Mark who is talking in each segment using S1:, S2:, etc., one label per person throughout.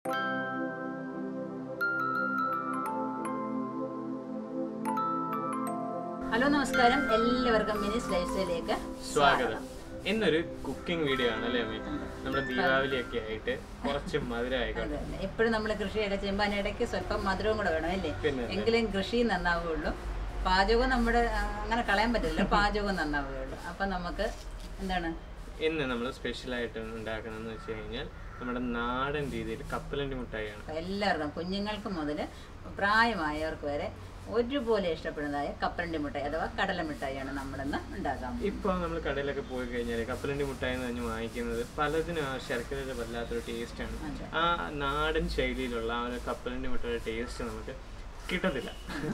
S1: Hello നമസ്കാരം, എല്ലാവർക്കും മിനിസ് life സ്റ്റൈലിലേക്ക്
S2: സ്വാഗതം. ഇന്നൊരു കുക്കിംഗ് വീഡിയോ ആണ് അല്ലേ അമ്മേ? നമ്മുടെ ദീപാവലിയൊക്കെ ആയിട്ട് കുറച്ച് മധുരം ആയിക്കോട്ടെ.
S1: എപ്പോഴും നമ്മൾ കൃഷിയൊക്കെ ചെയ്യുമ്പോൾ അതിനിടയ്ക്ക് സ്വല്പം മധുരവും കൂടെ വേണം അല്ലേ? എങ്കിലും കൃഷി നന്നാവുകയുള്ളൂ. പാചകവും നമ്മുടെ അങ്ങനെ കളയാൻ പറ്റില്ല, പാചകവും നന്നാവുകയുള്ളൂ. അപ്പം നമുക്ക് എന്താണ്
S2: ഇന്ന് നമ്മൾ സ്പെഷ്യലായിട്ട് ഉണ്ടാക്കുന്നതെന്ന് വെച്ച് കഴിഞ്ഞാൽ നമ്മുടെ നാടൻ രീതിയിൽ കപ്പലണ്ടി മിഠായിയാണ്.
S1: എല്ലാവർക്കും കുഞ്ഞുങ്ങൾക്ക് മുതൽ പ്രായമായവർക്ക് വരെ ഒരുപോലെ ഇഷ്ടപ്പെടുന്നതായ കപ്പലണ്ടി മിഠായി അഥവാ കടല മിഠായിയാണ് നമ്മളിന്ന് ഉണ്ടാക്കാൻ.
S2: ഇപ്പോൾ നമ്മൾ കടയിലൊക്കെ പോയി കഴിഞ്ഞാൽ കപ്പലണ്ടി മിഠായി എന്ന് പറഞ്ഞ് വാങ്ങിക്കുന്നത് പലതിനും ആ ശർക്കരയുടെ വല്ലാത്തൊരു ടേസ്റ്റാണ്. ആ നാടൻ ശൈലിയിലുള്ള ആ ഒരു കപ്പലണ്ടി മിഠായിയുടെ ടേസ്റ്റ് നമുക്ക് കിട്ടത്തില്ല.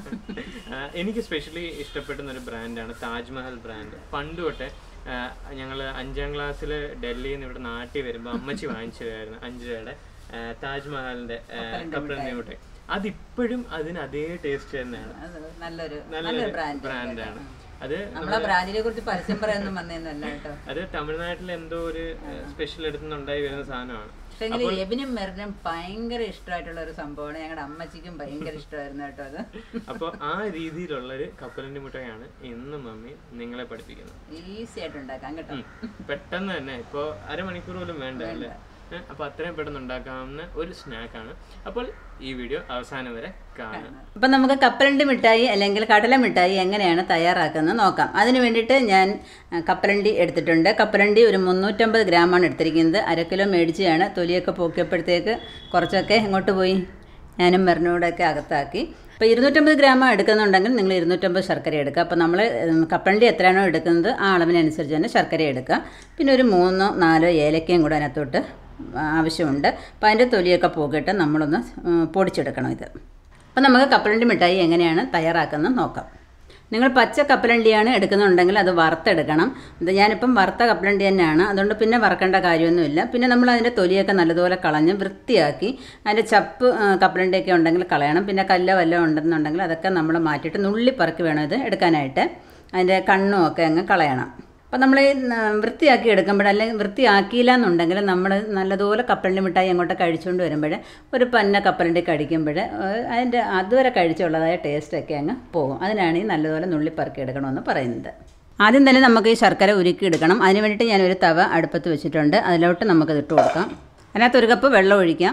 S2: എനിക്ക് സ്പെഷ്യലി ഇഷ്ടപ്പെടുന്ന ഒരു ബ്രാൻഡാണ് താജ്മഹൽ ബ്രാൻഡ്. പണ്ട് തൊട്ടേ ഞങ്ങൾ 5ാം ക്ലാസ്സിൽ ഡൽഹിയിൽ നിന്ന് ഇവിടെ നാട്ടിൽ വരുമ്പോൾ അമ്മച്ചി വാങ്ങിച്ചു തരുമായിരുന്നു 5 രൂപയുടെ താജ്മഹലിന്റെ കപ്പലണ്ടി മിഠായി. അതിപ്പോഴും അതിന് അതേ ടേസ്റ്റ് തന്നെയാണ്. നല്ലൊരു ബ്രാൻഡാണ് അത്.
S1: ബ്രാൻഡിനെ കുറിച്ച് പരസ്യം പറയാനൊന്നും വന്നേന്നല്ല കേട്ടോ.
S2: അത് തമിഴ്നാട്ടിൽ എന്തോ ഒരു സ്പെഷ്യൽ എടുത്തുണ്ടായി വരുന്ന സാധനമാണ്.
S1: എബിനും മെറിനും ഭയങ്കര ഇഷ്ടമായിട്ടുള്ള ഒരു സംഭവമാണ്. ഞങ്ങളുടെ അമ്മച്ചിക്കും ഭയങ്കര ഇഷ്ടമായിരുന്നു കേട്ടോ അത്.
S2: അപ്പൊ ആ രീതിയിലുള്ള ഒരു കപ്പലണ്ടി മിഠായിയാണ് ഇന്ന് മമ്മി നിങ്ങളെ പഠിപ്പിക്കുന്നത്.
S1: ഈസി ആയിട്ട് ഉണ്ടാക്കാം കേട്ടോ.
S2: പെട്ടെന്ന് തന്നെ ഇപ്പൊ അരമണിക്കൂർ പോലും വേണ്ട അല്ലേ? അപ്പൊ അത്രയും പെട്ടെന്ന് ഉണ്ടാക്കാവുന്ന ഒരു സ്നാക്കാണ്. അപ്പോൾ ഈ വീഡിയോ അവസാനം വരെ കാണാം.
S1: അപ്പൊ നമുക്ക് കപ്പലണ്ടി മിഠായി അല്ലെങ്കിൽ കടല മിഠായി എങ്ങനെയാണ് തയ്യാറാക്കുന്നത് നോക്കാം. അതിന് വേണ്ടിയിട്ട് ഞാൻ കപ്പലണ്ടി എടുത്തിട്ടുണ്ട്. കപ്പലണ്ടി ഒരു 350 ഗ്രാമാണ് എടുത്തിരിക്കുന്നത്. 1/2 കിലോ മേടിച്ചാണ്. തൊലിയൊക്കെ പോക്കിയപ്പോഴത്തേക്ക് കുറച്ചൊക്കെ ഇങ്ങോട്ട് പോയി ഞാനും മെറിനോടൊക്കെ അകത്താക്കി. അപ്പോൾ 250 ഗ്രാം എടുക്കുന്നുണ്ടെങ്കിൽ നിങ്ങൾ 250 ശർക്കര എടുക്കുക. അപ്പോൾ നമ്മൾ കപ്പലണ്ടി എത്രയാണോ എടുക്കുന്നത് ആ അളവിനനുസരിച്ച് തന്നെ ശർക്കര എടുക്കുക. പിന്നെ ഒരു 3-4 ഏലക്കയും കൂടെ അതിനകത്തോട്ട് ആവശ്യമുണ്ട്. അപ്പോൾ അതിൻ്റെ തൊലിയൊക്കെ പോകിയിട്ട് നമ്മളൊന്ന് പൊടിച്ചെടുക്കണം ഇത്. അപ്പോൾ നമുക്ക് കപ്പലണ്ടി മിഠായി എങ്ങനെയാണ് തയ്യാറാക്കുന്നത് നോക്കാം. നിങ്ങൾ പച്ച കപ്പലണ്ടിയാണ് എടുക്കുന്നുണ്ടെങ്കിൽ അത് വറുത്തെടുക്കണം. ഞാനിപ്പം വറുത്ത കപ്പലണ്ടി തന്നെയാണ്, അതുകൊണ്ട് പിന്നെ വറക്കേണ്ട കാര്യമൊന്നുമില്ല. പിന്നെ നമ്മൾ അതിൻ്റെ തൊലിയൊക്കെ നല്ലതുപോലെ കളഞ്ഞ് വൃത്തിയാക്കി അതിൻ്റെ ചപ്പ് കപ്പലണ്ടിയൊക്കെ ഉണ്ടെങ്കിൽ കളയണം. പിന്നെ കല്ലോ വല്ലതും ഉണ്ടെന്നുണ്ടെങ്കിൽ അതൊക്കെ നമ്മൾ മാറ്റിയിട്ട് നുള്ളി പറക്കി വേണം ഇത് എടുക്കാനായിട്ട്. അതിൻ്റെ കണ്ണും ഒക്കെ അങ്ങ് കളയണം. അപ്പോൾ നമ്മൾ വൃത്തിയാക്കി എടുക്കുമ്പോൾ അല്ലെങ്കിൽ വൃത്തിയാക്കിയില്ല എന്നുണ്ടെങ്കിൽ നമ്മൾ നല്ലതുപോലെ കപ്പലണ്ടി മിഠായി അങ്ങോട്ട് കഴിച്ചുകൊണ്ട് വരുമ്പോൾ ഒരു പന്ന കപ്പലണ്ടി കടിക്കുമ്പോൾ അതിൻ്റെ അതുവരെ കഴിച്ചുള്ളതായ ടേസ്റ്റൊക്കെ അങ്ങ് പോകും. അതിനാണ് ഈ നല്ലതുപോലെ നുള്ളിപ്പറക്കി എടുക്കണമെന്ന് പറയുന്നത്. ആദ്യം തന്നെ നമുക്ക് ഈ ശർക്കര ഉരുക്കി എടുക്കണം. അതിന് വേണ്ടിയിട്ട് ഞാനൊരു തവ അടുപ്പത്ത് വെച്ചിട്ടുണ്ട്. അതിലോട്ട് നമുക്കത് ഇട്ട് കൊടുക്കാം. അതിനകത്ത് 1 കപ്പ് വെള്ളം ഒഴിക്കാം.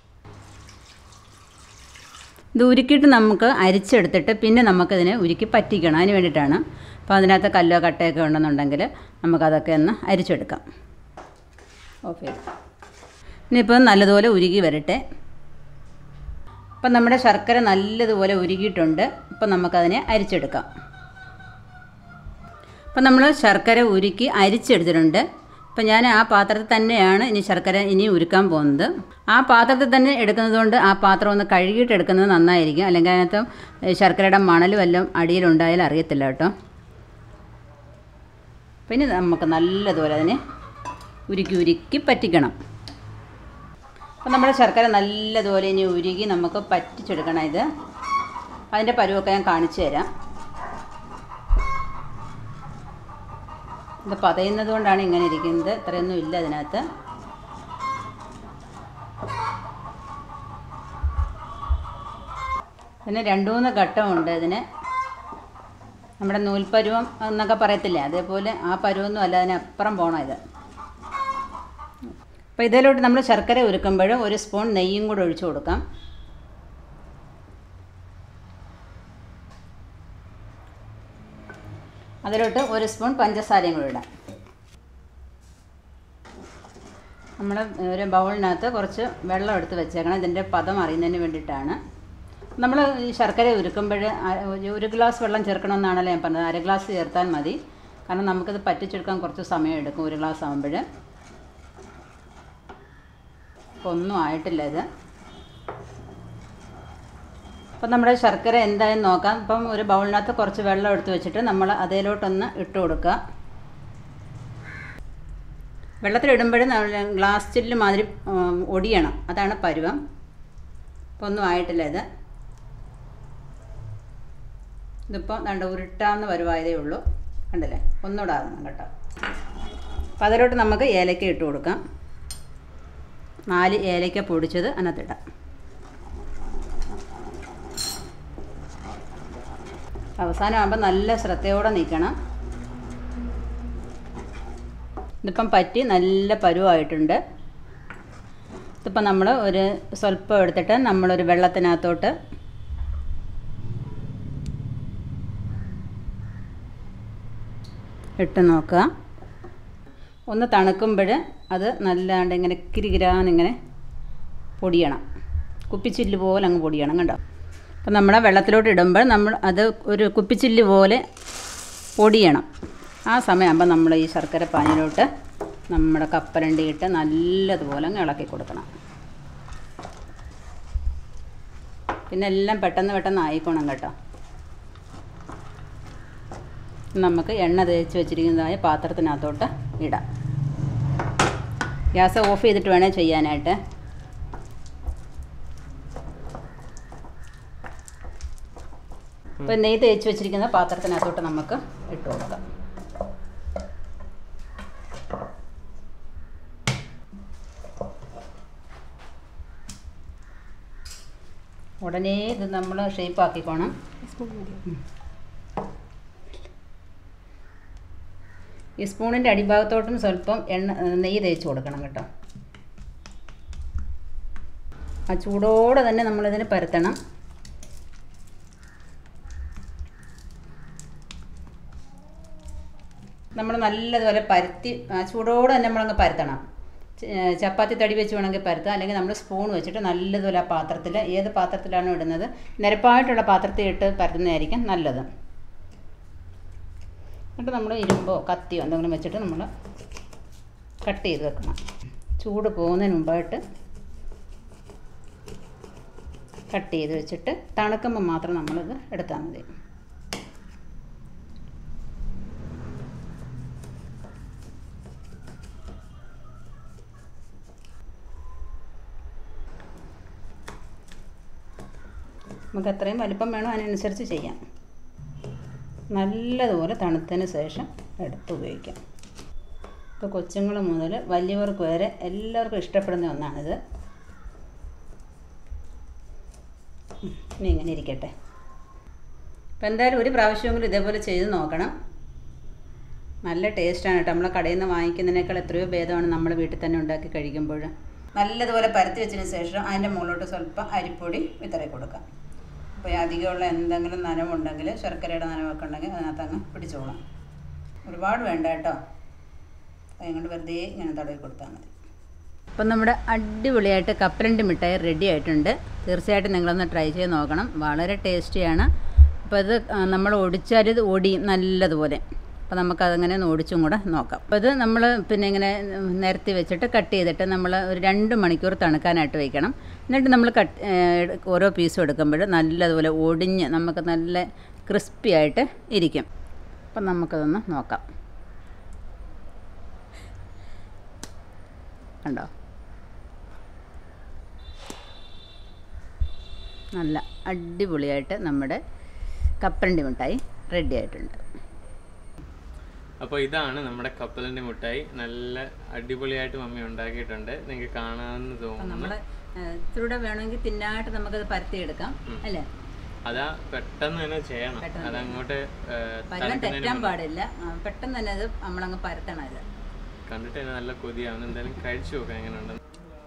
S1: ഇത് ഉരുക്കിയിട്ട് നമുക്ക് അരിച്ചെടുത്തിട്ട് പിന്നെ നമുക്കതിനെ ഉരുക്കി പറ്റിക്കണം. അതിന് വേണ്ടിയിട്ടാണ്. അപ്പോൾ അതിനകത്ത് കല്ലോ കട്ടയൊക്കെ ഉണ്ടെന്നുണ്ടെങ്കിൽ നമുക്കതൊക്കെ ഒന്ന് അരിച്ചെടുക്കാം. ഓക്കെ, ഇനിയിപ്പോൾ നല്ലതുപോലെ ഉരുകി വരട്ടെ. അപ്പം നമ്മുടെ ശർക്കര നല്ലതുപോലെ ഉരുകിയിട്ടുണ്ട്. ഇപ്പം നമുക്കതിനെ അരിച്ചെടുക്കാം. അപ്പം നമ്മൾ ശർക്കര ഉരുക്കി അരിച്ചെടുത്തിട്ടുണ്ട്. അപ്പം ഞാൻ ആ പാത്രത്തിൽ തന്നെയാണ് ഇനി ശർക്കര ഇനി ഉരുക്കാൻ പോകുന്നത്. ആ പാത്രത്തിൽ തന്നെ എടുക്കുന്നത് കൊണ്ട് ആ പാത്രം ഒന്ന് കഴുകിയിട്ട് എടുക്കുന്നത് നന്നായിരിക്കും. അല്ലെങ്കിൽ അതിനകത്ത് ശർക്കരയുടെ മണൽ വല്ലതും അടിയിലുണ്ടായാലും അറിയത്തില്ല കേട്ടോ. പിന്നെ നമുക്ക് നല്ലതുപോലെ അതിനെ ഉരുക്കി പറ്റിക്കണം. അപ്പം നമ്മുടെ ശർക്കര നല്ലതുപോലെ ഇനി ഉരുകി നമുക്ക് പറ്റിച്ചെടുക്കണം. ഇത് അതിൻ്റെ പരുവൊക്കെ ഞാൻ കാണിച്ചു തരാം. ഇത് പതയുന്നത് കൊണ്ടാണ് ഇങ്ങനെ ഇരിക്കുന്നത്. ഇത്രയൊന്നും ഇല്ല അതിനകത്ത്. പിന്നെ 2-3 ഘട്ടമുണ്ട് ഇതിന്. നമ്മുടെ നൂൽപ്പരുവം എന്നൊക്കെ പറയത്തില്ലേ, അതേപോലെ ആ പരുവൊന്നും അല്ല, അതിനപ്പുറം പോകണം ഇത്. അപ്പോൾ ഇതിലോട്ട് നമ്മൾ ശർക്കര ഉരുക്കുമ്പോൾ 1 സ്പൂൺ നെയ്യും കൂടെ ഒഴിച്ചു കൊടുക്കാം. അതിലോട്ട് 1 സ്പൂൺ പഞ്ചസാരയും കൂടെ ഇടാം. നമ്മൾ ഒരു ബൗളിനകത്ത് കുറച്ച് വെള്ളം എടുത്ത് വെച്ചേക്കണം. ഇതിൻ്റെ പദം അറിയുന്നതിന് വേണ്ടിയിട്ടാണ്. നമ്മൾ ഈ ശർക്കര ഉരുക്കുമ്പോൾ 1 ഗ്ലാസ് വെള്ളം ചേർക്കണമെന്നാണല്ലോ ഞാൻ പറഞ്ഞത്. 1/2 ഗ്ലാസ് ചേർത്താൽ മതി. കാരണം നമുക്കിത് പറ്റിച്ചെടുക്കാൻ കുറച്ച് സമയം എടുക്കും 1 ഗ്ലാസ് ആകുമ്പോൾ. അപ്പോൾ ഒന്നും ആയിട്ടില്ല ഇത്. അപ്പം നമ്മുടെ ശർക്കര എന്തായാലും നോക്കാം. ഇപ്പം ഒരു ബൗളിനകത്ത് കുറച്ച് വെള്ളം എടുത്ത് വെച്ചിട്ട് നമ്മൾ അതിലോട്ടൊന്ന് ഇട്ട് കൊടുക്കുക. വെള്ളത്തിലിടുമ്പോൾ ഗ്ലാസ് ചില്ല് മാതിരി ഒടിയണം, അതാണ് പരുവം. അപ്പോൾ ഒന്നും ആയിട്ടില്ല ഇത്. ഇതിപ്പോൾ രണ്ട് ഉരുട്ടാവുന്ന പരുവായതേ ഉള്ളൂ. കണ്ടില്ലേ, ഒന്നുകൂടെ ആകുന്നു കേട്ടോ. അപ്പോൾ അതിലോട്ട് നമുക്ക് ഏലക്ക ഇട്ട് കൊടുക്കാം. 4 ഏലക്ക പൊടിച്ചത് അതിനകത്തിടാം. അവസാനമാകുമ്പോൾ നല്ല ശ്രദ്ധയോടെ നീക്കണം. ഇതിപ്പം പറ്റി നല്ല പരുവായിട്ടുണ്ട്. ഇതിപ്പം നമ്മൾ ഒരു സ്വല്പം എടുത്തിട്ട് നമ്മളൊരു വെള്ളത്തിനകത്തോട്ട് ഇട്ട് നോക്കുക. ഒന്ന് തണുക്കുമ്പോൾ അത് നല്ലാണ്ട് ഇങ്ങനെ കിരികിരാന്നിങ്ങനെ പൊടിയണം. കുപ്പിച്ചില്ല് പോലെ അങ്ങ് പൊടിയണം കണ്ടോ. അപ്പം നമ്മൾ വെള്ളത്തിലോട്ട് ഇടുമ്പോൾ നമ്മൾ അത് ഒരു കുപ്പിച്ചില്ല് പോലെ പൊടിയണം. ആ സമയമാകുമ്പോൾ നമ്മൾ ഈ ശർക്കര പാനിയിലോട്ട് നമ്മുടെ കപ്പലണ്ടി ഇട്ട് നല്ലതുപോലെ അങ്ങ് ഇളക്കി കൊടുക്കണം. പിന്നെ എല്ലാം പെട്ടെന്ന് ആയിക്കോണം കേട്ടോ. നമുക്ക് എണ്ണ തേച്ച് വെച്ചിരിക്കുന്നതായ പാത്രത്തിനകത്തോട്ട് ഇടാം. ഗ്യാസ് ഓഫ് ചെയ്തിട്ട് വേണേൽ ചെയ്യാനായിട്ട്. ഇപ്പോൾ നെയ്യ് തേച്ച് വെച്ചിരിക്കുന്ന പാത്രത്തിനകത്തോട്ട് നമുക്ക് ഇട്ട് കൊടുക്കാം. ഉടനെ ഇത് നമ്മൾ ഷേപ്പാക്കിക്കോണം. ഈ സ്പൂണിൻ്റെ അടിഭാഗത്തോട്ടും സ്വല്പം നെയ്യ് തേച്ച് കൊടുക്കണം കേട്ടോ. ആ ചൂടോടെ തന്നെ നമ്മളിതിന് പരത്തണം. നമ്മൾ നല്ലതുപോലെ പരത്തി ചൂടോടെ തന്നെ നമ്മളങ്ങ് പരത്തണം. ചപ്പാത്തി തടി വെച്ച് വേണമെങ്കിൽ പരത്താം, അല്ലെങ്കിൽ നമ്മൾ സ്പൂൺ വെച്ചിട്ട് നല്ലതുപോലെ ആ പാത്രത്തിൽ, ഏത് പാത്രത്തിലാണോ ഇടുന്നത് നിരപ്പായിട്ടുള്ള പാത്രത്തിൽ ഇട്ട് പരത്തുന്നതായിരിക്കും നല്ലത്. എന്നിട്ട് നമ്മൾ ഇരുമ്പോ കത്തിയോ എന്തെങ്കിലും വെച്ചിട്ട് നമ്മൾ കട്ട് ചെയ്ത് വെക്കണം. ചൂട് പോകുന്നതിന് മുമ്പായിട്ട് കട്ട് ചെയ്ത് വെച്ചിട്ട് തണുക്കുമ്പോൾ മാത്രം നമ്മളിത് എടുത്താൽ മതി. നമുക്ക് എത്രയും വലിപ്പം വേണോ അതിനനുസരിച്ച് ചെയ്യാം. നല്ലതുപോലെ തണുത്തതിന് ശേഷം എടുത്ത് ഉപയോഗിക്കാം. ഇപ്പോൾ കൊച്ചുങ്ങൾ മുതൽ വലിയവർക്ക് വരെ എല്ലാവർക്കും ഇഷ്ടപ്പെടുന്ന ഒന്നാണിത്. ഇനി ഇങ്ങനെ ഇരിക്കട്ടെ. അപ്പോൾ എന്തായാലും ഒരു പ്രാവശ്യമെങ്കിലും ഇതേപോലെ ചെയ്ത് നോക്കണം. നല്ല ടേസ്റ്റാണ് കേട്ടോ. നമ്മൾ കടയിൽ നിന്ന് വാങ്ങിക്കുന്നതിനേക്കാൾ എത്രയോ ഭേദമാണ് നമ്മൾ വീട്ടിൽ തന്നെ ഉണ്ടാക്കി കഴിക്കുമ്പോൾ. നല്ലതുപോലെ പരത്തി വെച്ചതിന് ശേഷം അതിൻ്റെ മുകളിലോട്ട് സ്വല്പം അരിപ്പൊടി വിതറി കൊടുക്കാം. അപ്പോൾ അധികമുള്ള എന്തെങ്കിലും നനവുണ്ടെങ്കിൽ, ശർക്കരയുടെ നനവൊക്കെ ഉണ്ടെങ്കിൽ അതിനകത്ത് അങ്ങ് പിടിച്ചോളാം. ഒരുപാട് വേണ്ട കേട്ടോ. അതുകൊണ്ട് വെറുതെ ഇങ്ങനെ തടവി കൊടുത്താൽ മതി. അപ്പം നമ്മുടെ അടിപൊളിയായിട്ട് കപ്പലണ്ടി മിഠായി റെഡി ആയിട്ടുണ്ട്. തീർച്ചയായിട്ടും നിങ്ങളൊന്ന് ട്രൈ ചെയ്ത് നോക്കണം. വളരെ ടേസ്റ്റിയാണ്. അപ്പോൾ ഇത് നമ്മൾ ഒടിച്ചാൽ ഇത് ഒടിയും നല്ലതുപോലെ. അപ്പോൾ നമുക്കതങ്ങനെ ഒന്ന് ഒടിച്ചും കൂടെ നോക്കാം. അപ്പോൾ ഇത് നമ്മൾ പിന്നെ ഇങ്ങനെ നിരത്തി വെച്ചിട്ട് കട്ട് ചെയ്തിട്ട് നമ്മൾ ഒരു 2 മണിക്കൂർ തണുക്കാനായിട്ട് വയ്ക്കണം. എന്നിട്ട് നമ്മൾ ഓരോ പീസും എടുക്കുമ്പോൾ നല്ലതുപോലെ ഒടിഞ്ഞ് നമുക്ക് നല്ല ക്രിസ്പി ആയിട്ട് ഇരിക്കും. അപ്പം നമുക്കതൊന്ന് നോക്കാം. കണ്ടോ, നല്ല അടിപൊളിയായിട്ട് നമ്മുടെ കപ്പലണ്ടി മിഠായി റെഡി ആയിട്ടുണ്ട്.
S2: അപ്പോൾ ഇതാണ് നമ്മുടെ കപ്പലണ്ടി മിഠായി. നല്ല അടിപൊളിയായിട്ട് മമ്മി ഉണ്ടാക്കിയിട്ടുണ്ട്. നിങ്ങൾക്ക് കാണാമെന്ന് തോന്നുന്നു.
S1: നമ്മൾ ഇത്തിരൂടെ വേണമെങ്കിൽ തിന്നായിട്ട് നമുക്കത് പരത്തിയെടുക്കാം അല്ലേ.
S2: അതാ പെട്ടെന്ന് തന്നെ ചെയ്യണം. അതങ്ങോട്ട്
S1: തെറ്റാൻ പാടില്ല. പെട്ടെന്ന് തന്നെ അത് നമ്മളങ്ങ് പരത്തണം. ഇത്
S2: കണ്ടിട്ട് തന്നെ നല്ല കൊതിയാവുന്നു. എന്തായാലും കഴിച്ചു നോക്കാം എങ്ങനെയുണ്ടെന്ന്.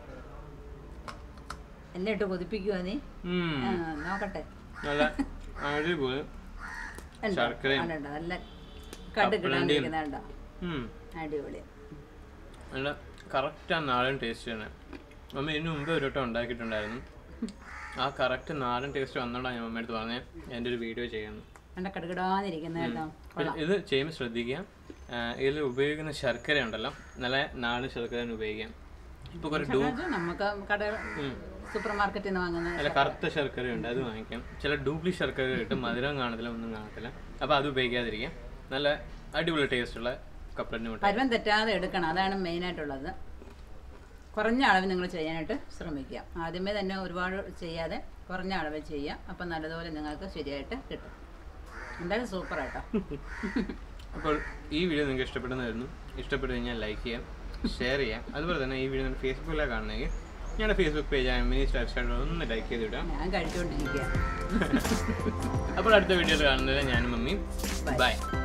S1: എന്നെ ഇട്ട് കൊതിപ്പിക്കുവാ നീ? നോക്കട്ടെ.
S2: നല്ല അടിപൊളി ശർക്കരയും
S1: നല്ല കടുകിടാണ്ടിരിക്കുന്നുണ്ടോ. അടിപൊളി.
S2: നല്ല കറക്റ്റ് ആ നാടൻ ടേസ്റ്റ് തന്നെ. മമ്മി ഇതിന് മുമ്പ് ഒരു വട്ടം ഉണ്ടാക്കിയിട്ടുണ്ടായിരുന്നു. ആ കറക്റ്റ് നാടൻ ടേസ്റ്റ് വന്നോണ്ടാണ് ഞാൻ മമ്മയുടെ അടുത്ത് പറഞ്ഞത് എൻ്റെ ഒരു വീഡിയോ ചെയ്യാമെന്ന്. ഇത് ചെയ്യുമ്പോൾ ശ്രദ്ധിക്കുക, ഇതിൽ ഉപയോഗിക്കുന്ന ശർക്കര ഉണ്ടല്ലോ നല്ല നാടൻ ശർക്കര തന്നെ ഉപയോഗിക്കാം. ഇപ്പോൾ കുറേ
S1: സൂപ്പർ മാർക്കറ്റിൽ നിന്ന് വാങ്ങുന്ന
S2: അല്ല കറുത്ത ശർക്കരയുണ്ട്, അത് വാങ്ങിക്കാം. ചില ഡ്യൂപ്ലി ശർക്കര കിട്ടും, മധുരം കാണത്തില്ല, ഒന്നും കാണത്തില്ല. അപ്പോൾ അത് ഉപയോഗിക്കാതിരിക്കാം. നല്ല അടിപൊളി ടേസ്റ്റുള്ള കപ്പലണ്ടി മിഠായി.
S1: പരുവം തെറ്റാതെ എടുക്കണം, അതാണ് മെയിനായിട്ടുള്ളത്. കുറഞ്ഞ അളവിൽ നിങ്ങൾ ചെയ്യാനായിട്ട് ശ്രമിക്കുക. ആദ്യമേ തന്നെ ഒരുപാട് ചെയ്യാതെ കുറഞ്ഞ അളവിൽ ചെയ്യുക. അപ്പം നല്ലതുപോലെ നിങ്ങൾക്ക് ശരിയായിട്ട് കിട്ടും. എന്തായാലും സൂപ്പറായിട്ടോ.
S2: അപ്പോൾ ഈ വീഡിയോ നിങ്ങൾക്ക് ഇഷ്ടപ്പെടുന്നതായിരുന്നു. ഇഷ്ടപ്പെട്ടു കഴിഞ്ഞാൽ ലൈക്ക് ചെയ്യാം, ഷെയർ ചെയ്യാം. അതുപോലെ തന്നെ ഈ വീഡിയോ നിങ്ങൾ ഫേസ്ബുക്കിലാണ് കാണണമെങ്കിൽ ഞങ്ങളുടെ ഫേസ്ബുക്ക് പേജായ മിനി സ്റ്റാർ സ്റ്റാർ ഒന്ന് ലൈക്ക് ചെയ്തിടാം.
S1: ഞാൻ കഴിച്ചുകൊണ്ടിരിക്കുക.
S2: അപ്പോൾ അടുത്ത വീഡിയോയിൽ കാണുന്നത് ഞാനും മമ്മിയും. ബൈ.